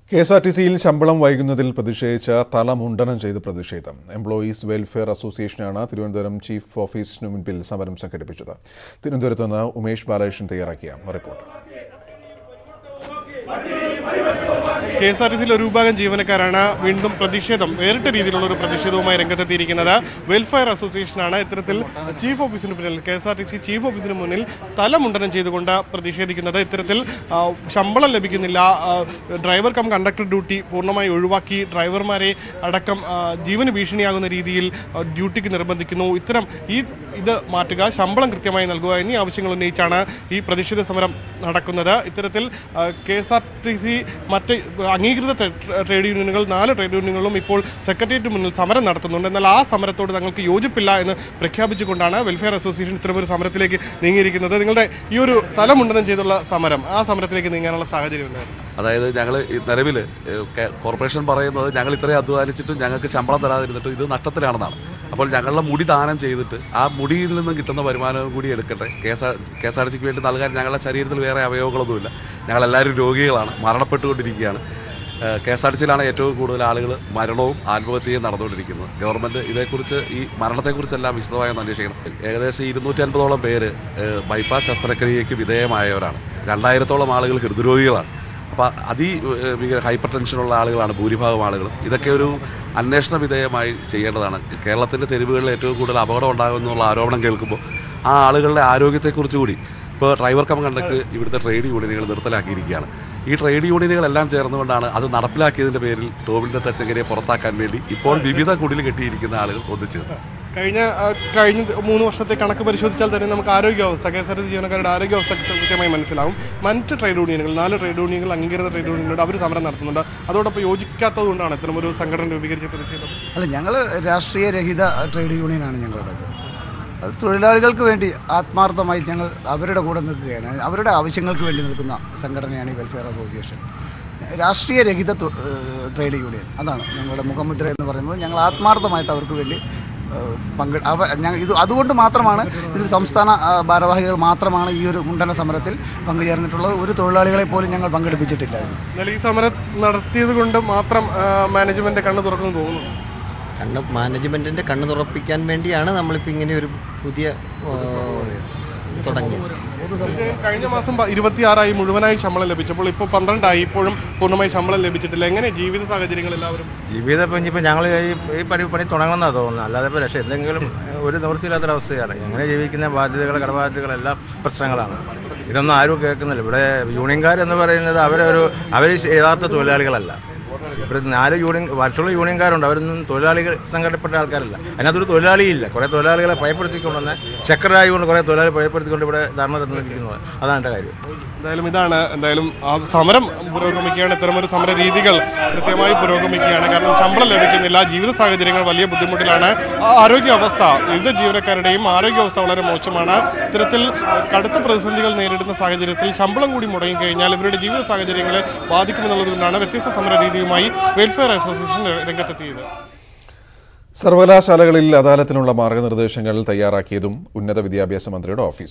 കെഎസ്ആർടിസിയിൽ ശമ്പളം വൈകുന്നതിൽ പ്രതിഷേധിച്ച തലമുണ്ടനം ചെയ്ത് പ്രതിഷേധം. എംപ്ലോയീസ് വെൽഫെയർ അസോസിയേഷനാണ് തിരുവനന്തപുരം ചീഫ് ഓഫീസിനു മുൻപിൽ സമരം സംഘടിപ്പിച്ചത്. തിരുവനന്തപുരത്ത് നിന്ന് ഉമേഷ് ബാലകൃഷ്ണൻ തയ്യാറാക്കിയ റിപ്പോർട്ട്. കെഎസ്ആർടിസിയിൽ ഒരു വിഭാഗം ജീവനക്കാരാണ് വീണ്ടും പ്രതിഷേധം വേറിട്ട രീതിയിലുള്ള ഒരു പ്രതിഷേധവുമായി രംഗത്തെത്തിയിരിക്കുന്നത്. വെൽഫെയർ അസോസിയേഷനാണ് ഇത്തരത്തിൽ ചീഫ് ഓഫീസിന് മുന്നിൽ കെഎസ്ആർടിസി ചീഫ് ഓഫീസിന് മുന്നിൽ തലമുണ്ടനം ചെയ്തുകൊണ്ട് പ്രതിഷേധിക്കുന്നത്. ഇത്തരത്തിൽ ശമ്പളം ലഭിക്കുന്നില്ല, ഡ്രൈവർ കം കണ്ടക്ടർ ഡ്യൂട്ടി പൂർണ്ണമായി ഒഴിവാക്കി ഡ്രൈവർമാരെ അടക്കം ജീവന് ഭീഷണിയാകുന്ന രീതിയിൽ ഡ്യൂട്ടിക്ക് നിർബന്ധിക്കുന്നു. ഇത് മാറ്റുക, ശമ്പളം കൃത്യമായി നൽകുക എന്നീ ആവശ്യങ്ങൾ ഉന്നയിച്ചാണ് ഈ പ്രതിഷേധ സമരം നടക്കുന്നത്. ഇത്തരത്തിൽ കെഎസ്ആർടിസി മറ്റ് അംഗീകൃത ട്രേഡ് യൂണിയനുകൾ 4 ട്രേഡ് യൂണിയനുകളും ഇപ്പോൾ സെക്രട്ടേറിയറ്റ് മുന്നിൽ സമരം നടത്തുന്നുണ്ട്. എന്നാൽ ആ സമരത്തോട് തങ്ങൾക്ക് യോജിപ്പില്ല എന്ന് പ്രഖ്യാപിച്ചുകൊണ്ടാണ് വെൽഫെയർ അസോസിയേഷൻ ഇത്തരമൊരു സമരത്തിലേക്ക് നീങ്ങിയിരിക്കുന്നത്. നിങ്ങളുടെ ഈ ഒരു തലമുണ്ടനം ചെയ്തുള്ള സമരം, ആ സമരത്തിലേക്ക് നീങ്ങാനുള്ള സാഹചര്യം ഉണ്ടായിരുന്നു? അതായത് ഞങ്ങൾ നിലവിൽ കോർപ്പറേഷൻ പറയുന്നത് ഞങ്ങൾ ഇത്രയും അധ്വാനിച്ചിട്ടും ഞങ്ങൾക്ക് ശമ്പളം തരാതിരുന്നിട്ടും ഇത് നഷ്ടത്തിലാണെന്നാണ്. അപ്പോൾ ഞങ്ങളുടെ മുടി ദാനം ചെയ്തിട്ട് ആ മുടിയിൽ നിന്നും കിട്ടുന്ന വരുമാനവും കൂടി എടുക്കട്ടെ. കെഎസ്ആർടിസിക്ക് വേണ്ടി നൽകാൻ ഞങ്ങളുടെ ശരീരത്തിൽ വേറെ അവയവങ്ങളൊന്നുമില്ല. ഞങ്ങളെല്ലാവരും രോഗികളാണ്, മരണപ്പെട്ടുകൊണ്ടിരിക്കുകയാണ്. കെഎസ്ആർടിസിയിലാണ് ഏറ്റവും കൂടുതൽ ആളുകൾ മരണവും ആത്മഹത്യയും നടന്നുകൊണ്ടിരിക്കുന്നത്. ഗവൺമെൻറ് ഇതേക്കുറിച്ച് ഈ മരണത്തെക്കുറിച്ചെല്ലാം വിശദമായി ഒന്ന് അന്വേഷിക്കണം. ഏകദേശം 250ഓളം പേര് ബൈപ്പാസ് ശസ്ത്രക്രിയയ്ക്ക് വിധേയമായവരാണ്. 2000ഓളം ആളുകൾ ഹൃദ്രോഗികളാണ്. അപ്പോൾ ഹൈപ്പർ ടെൻഷനുള്ള ആളുകളാണ് ഭൂരിഭാഗം ആളുകളും. ഇതൊക്കെ ഒരു അന്വേഷണ വിധേയമായി ചെയ്യേണ്ടതാണ്. കേരളത്തിൻ്റെ തെരുവുകളിൽ ഏറ്റവും കൂടുതൽ അപകടം ഉണ്ടാകുമെന്നുള്ള ആരോപണം കേൾക്കുമ്പോൾ ആ ആളുകളുടെ ആരോഗ്യത്തെക്കുറിച്ച് കൂടി ഇപ്പോൾ ഡ്രൈവർ കം കണ്ടക്ടർ ഇവിടുത്തെ ട്രേഡ് യൂണിയനുകൾ നിർത്തലാക്കിയിരിക്കുകയാണ്. ഈ ട്രേഡ് യൂണിയനുകളെല്ലാം ചേർന്നുകൊണ്ടാണ് അത് നടപ്പിലാക്കിയതിൻ്റെ പേരിൽ ടോബിൻ്റെ തച്ചങ്കരിയെ പുറത്താക്കാൻ വേണ്ടി ഇപ്പോൾ വിവിധ കുടിൽ കെട്ടിയിരിക്കുന്ന ആളുകൾ ഒന്നിച്ചത്. കഴിഞ്ഞ 3 വർഷത്തെ കണക്ക് പരിശോധിച്ചാൽ തന്നെ നമുക്ക് ആരോഗ്യാവസ്ഥ, കെഎസ്ആർടിസി ജീവനക്കാരുടെ ആരോഗ്യാവസ്ഥ കൃത്യമായി മനസ്സിലാവും. മറ്റ് ട്രേഡ് യൂണിയനുകൾ 4 ട്രേഡ് യൂണിയനുകൾ അംഗീകൃത ട്രേഡ് യൂണിയനുകൾ അവർ സമരം നടത്തുന്നുണ്ട്. അതോടൊപ്പം യോജിക്കാത്തതുകൊണ്ടാണ് ഇത്തരമൊരു സംഘടന രൂപീകരിച്ച പ്രതിഷേധം. അല്ല, ഞങ്ങൾ രാഷ്ട്രീയ രഹിത ട്രേഡ് യൂണിയനാണ് ഞങ്ങളുടേത്. അത് തൊഴിലാളികൾക്ക് വേണ്ടി ആത്മാർത്ഥമായി ഞങ്ങൾ അവരുടെ കൂടെ നിൽക്കുകയാണ്. അവരുടെ ആവശ്യങ്ങൾക്ക് വേണ്ടി നിൽക്കുന്ന സംഘടനയാണ് ഈ വെൽഫെയർ അസോസിയേഷൻ. രാഷ്ട്രീയ രഹിത ട്രേഡ് യൂണിയൻ, അതാണ് ഞങ്ങളുടെ മുഖമുദ്ര എന്ന് പറയുന്നത്. ഞങ്ങൾ ആത്മാർത്ഥമായിട്ട് അവർക്ക് വേണ്ടി അതുകൊണ്ട് മാത്രമാണ് ഇതിൽ സംസ്ഥാന ഭാരവാഹികൾ മാത്രമാണ് ഈ ഒരു മുണ്ടന സമരത്തിൽ പങ്കുചേർന്നിട്ടുള്ളത്. ഒരു തൊഴിലാളികളെ പോലും ഞങ്ങൾ പങ്കെടുപ്പിച്ചിട്ടില്ല. എന്നാൽ ഈ സമരം നടത്തിയത് കൊണ്ട് മാത്രം മാനേജ്മെന്റ് കണ്ണു തുറക്കുന്നു തോന്നുന്നു. മാനേജ്മെന്റിന്റെ കണ്ണു തുറപ്പിക്കാൻ വേണ്ടിയാണ് നമ്മളിപ്പോൾ ഇങ്ങനെ ഒരു പുതിയ തുടങ്ങിയത്. കഴിഞ്ഞ മാസം 26 മുഴുവനായി ശമ്പളം ലഭിച്ചപ്പോൾ ഇപ്പോൾ 12 ഇപ്പോഴും പൂർണ്ണമായി ശമ്പളം ലഭിച്ചിട്ടില്ല. എങ്ങനെ ജീവിത സാഹചര്യങ്ങൾ എല്ലാവരും? ജീവിതം ഇനിയിപ്പോൾ ഞങ്ങൾ ഈ പണി തുടങ്ങണമെന്നാണ് തോന്നുന്നത്. അല്ലാതെ ഇപ്പോൾ പക്ഷേ എന്തെങ്കിലും ഒരു നിവൃത്തിയില്ലാത്തൊരവസ്ഥയാണ്. എങ്ങനെ ജീവിക്കുന്ന ബാധ്യതകൾ, കടബാധ്യതകളെല്ലാം പ്രശ്നങ്ങളാണ്. ഇതൊന്നും ആരും കേൾക്കുന്നില്ല. ഇവിടെ യൂണിയൻകാരെന്ന് പറയുന്നത് അവർ യഥാർത്ഥ തൊഴിലാളികളല്ല. ഇവിടെ 4 യൂണിയൻ മറ്റുള്ള യൂണിയൻകാരുണ്ട്, അവരൊന്നും തൊഴിലാളികൾ സംഘടനപ്പെട്ട ആൾക്കാരല്ല. അതിനകത്തൊരു തൊഴിലാളിയില്ല. കുറേ തൊഴിലാളികളെ ഭയപ്പെടുത്തിക്കൊണ്ടുവന്ന് സെക്രട്ടറിയായിക്കൊണ്ട് കുറേ തൊഴിലാളി ഭയപ്പെടുത്തിക്കൊണ്ട് ഇവിടെ ധർമ്മ നിർത്തിയിരിക്കുന്നത്. അതാണ് എൻ്റെ കാര്യം. എന്തായാലും ആ സമരം പുരോഗമിക്കുകയാണ്. ഇത്തരമൊരു സമര രീതികൾ കൃത്യമായി പുരോഗമിക്കുകയാണ്. കാരണം ശമ്പളം ലഭിക്കുന്നില്ല, ജീവിത സാഹചര്യങ്ങൾ വലിയ ബുദ്ധിമുട്ടിലാണ്. ആരോഗ്യാവസ്ഥ, വിവിധ ജീവനക്കാരുടെയും ആരോഗ്യാവസ്ഥ വളരെ മോശമാണ്. ഇത്തരത്തിൽ കടുത്ത പ്രതിസന്ധികൾ നേരിടുന്ന സാഹചര്യത്തിൽ ശമ്പളം കൂടി മുടങ്ങിക്കഴിഞ്ഞാൽ ഇവരുടെ ജീവിത സാഹചര്യങ്ങളെ ബാധിക്കുമെന്നുള്ളതുകൊണ്ടാണ് വ്യത്യസ്ത സമര രീതിയുമായി വെൽഫെയർ അസോസിയേഷൻ രംഗത്തെത്തിയത്. സർവകലാശാലകളിൽ അദാലത്തിനുള്ള മാർഗനിർദ്ദേശങ്ങൾ തയ്യാറാക്കിയതും ഉന്നത വിദ്യാഭ്യാസ മന്ത്രിയുടെ ഓഫീസ്.